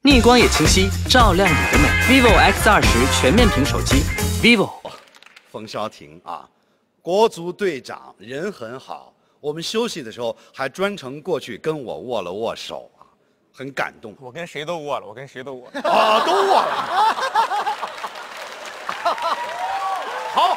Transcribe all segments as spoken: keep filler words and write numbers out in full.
逆光也清晰，照亮你的美。vivo X 二十全面屏手机 ，vivo。 冯潇霆啊，国足队长人很好，我们休息的时候还专程过去跟我握了握手啊，很感动。 我跟谁都握了，我跟谁都握了。 啊，都握了。好，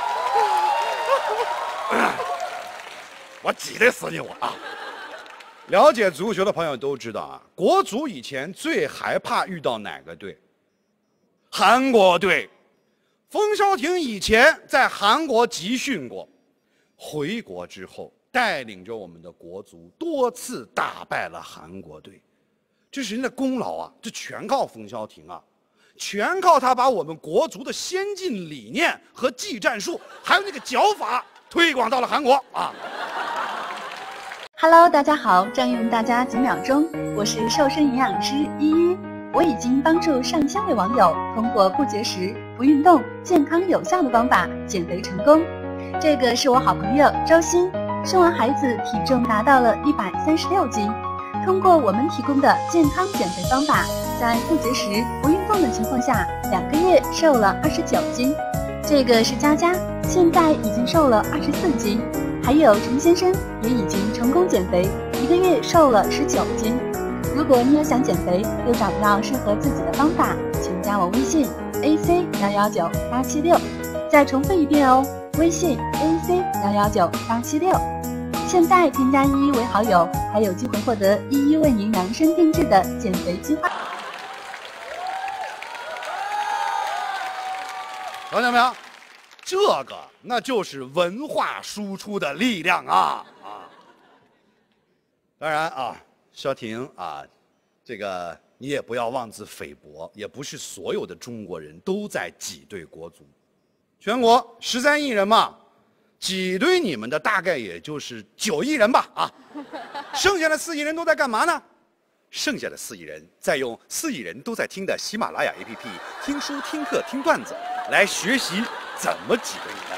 我挤得死你我啊！了解足球的朋友都知道啊，国足以前最害怕遇到哪个队？韩国队。冯潇霆以前在韩国集训过，回国之后带领着我们的国足多次打败了韩国队，这是人的功劳啊！这全靠冯潇霆啊，全靠他把我们国足的先进理念和技战术，还有那个脚法推广到了韩国啊！ Hello， 大家好，占用大家几秒钟，我是瘦身营养师依依，我已经帮助上千位网友通过不节食、不运动、健康有效的方法减肥成功。这个是我好朋友周鑫，生完孩子体重达到了一百三十六斤，通过我们提供的健康减肥方法，在不节食、不运动的情况下，两个月瘦了二十九斤。这个是佳佳，现在已经瘦了二十四斤。 还有陈先生也已经成功减肥，一个月瘦了十九斤。如果你也想减肥，又找不到适合自己的方法，请加我微信 A C 幺幺九八七六。再重复一遍哦，微信 A C 幺幺九八七六。现在添加依依为好友，还有机会获得依依为您量身定制的减肥计划。 看见没有？ 这个那就是文化输出的力量啊啊！当然啊，潇霆啊，这个你也不要妄自菲薄，也不是所有的中国人都在挤兑国足，全国十三亿人嘛，挤兑你们的大概也就是九亿人吧啊，剩下的四亿人都在干嘛呢？剩下的四亿人在用四亿人都在听的喜马拉雅 A P P 听书、听课、听段子来学习。 怎么挤兑你的？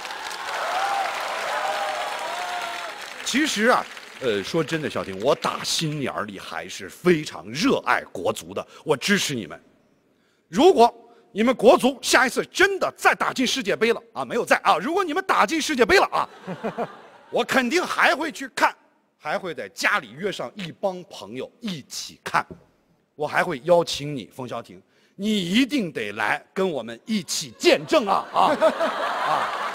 其实啊，呃，说真的，小婷，我打心眼里还是非常热爱国足的，我支持你们。如果你们国足下一次真的再打进世界杯了啊，没有再啊，如果你们打进世界杯了啊，我肯定还会去看，还会在家里约上一帮朋友一起看，我还会邀请你，冯潇霆。 你一定得来跟我们一起见证啊啊啊！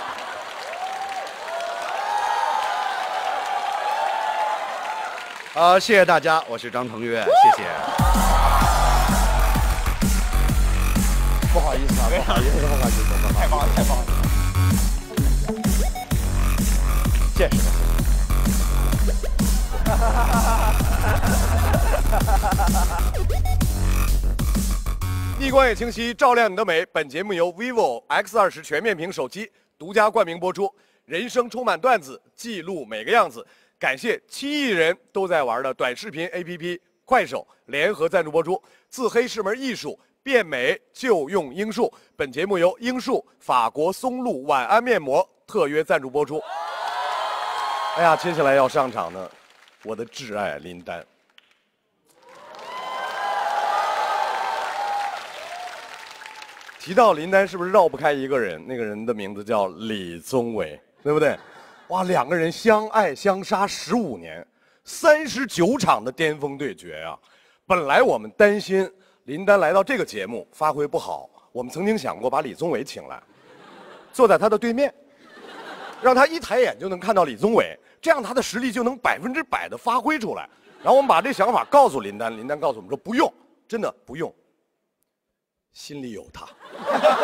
啊，谢谢大家，我是张腾岳，谢谢。 不好意思啊，不好意思，不好意思，太棒了，太棒了！见识了。哈哈哈哈哈哈！ 逆光也清晰，照亮你的美。本节目由 vivo X 二十全面屏手机独家冠名播出。人生充满段子，记录每个样子。感谢七亿人都在玩的短视频 A P P 快手联合赞助播出。自黑是门艺术，变美就用樱树。本节目由樱树法国松露晚安面膜特约赞助播出。哎呀，接下来要上场的，我的挚爱林丹。 提到林丹，是不是绕不开一个人？那个人的名字叫李宗伟，对不对？哇，两个人相爱相杀十五年，三十九场的巅峰对决啊！本来我们担心林丹来到这个节目发挥不好，我们曾经想过把李宗伟请来，坐在他的对面，让他一抬眼就能看到李宗伟，这样他的实力就能百分之百的发挥出来。然后我们把这想法告诉林丹，林丹告诉我们说不用，真的不用。 心里有他。